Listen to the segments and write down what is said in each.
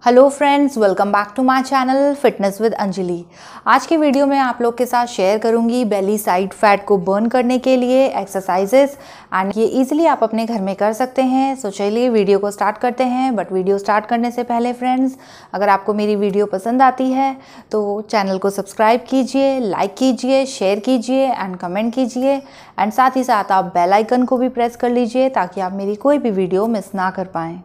Hello friends, welcome back to my channel fitness with Anjali. आज के video में आप लोग के साथ शेयर करूंगी बेली साइड फैट को बर्न करने के लिए एक्सरसाइजेस एंड ये इजीली आप अपने घर में कर सकते हैं। सो चलिए वीडियो को स्टार्ट करते हैं। बट वीडियो स्टार्ट करने से पहले फ्रेंड्स, अगर आपको मेरी वीडियो पसंद आती है तो चैनल को सब्सक्राइब कीजिए, लाइक कीजिए, शेयर कीजिए एंड कमेंट कीजिए एंड साथ ही साथ आप बेल आइकन को भी प्रेस कर लीजिए ताकि आप मेरी कोई भी वीडियो मिस ना कर पाएँ।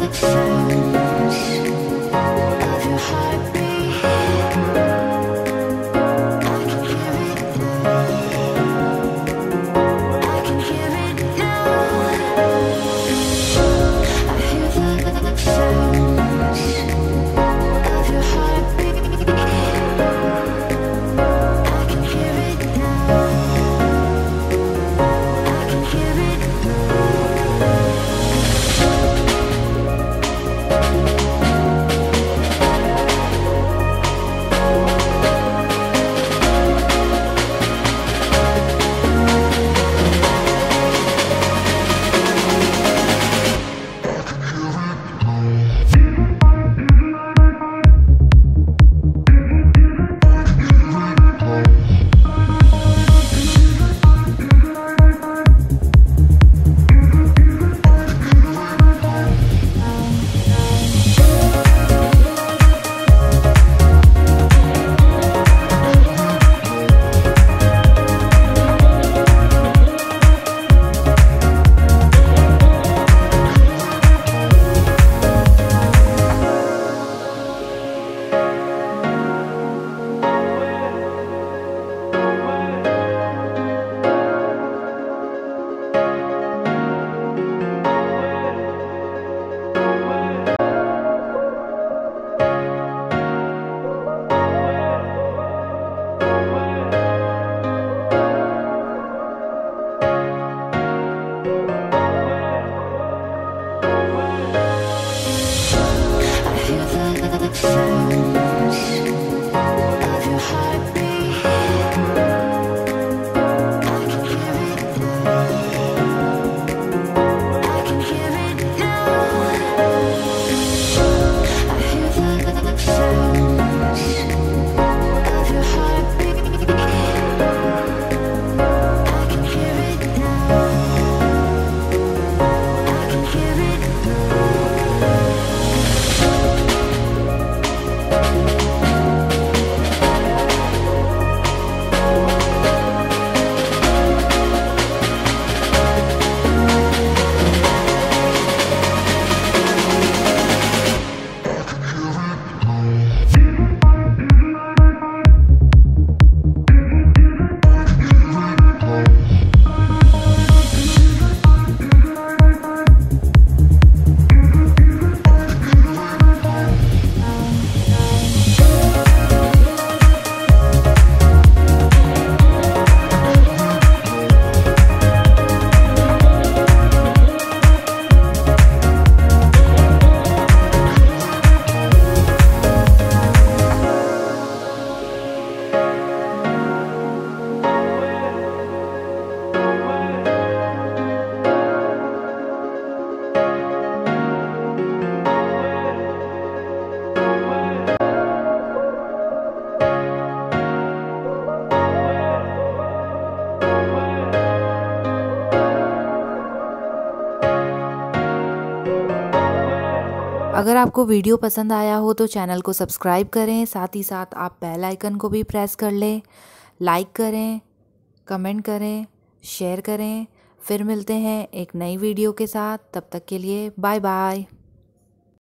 अगर आपको वीडियो पसंद आया हो तो चैनल को सब्सक्राइब करें, साथ ही साथ आप बेल आइकन को भी प्रेस कर लें। लाइक करें, कमेंट करें, शेयर करें। फिर मिलते हैं एक नई वीडियो के साथ। तब तक के लिए बाय बाय।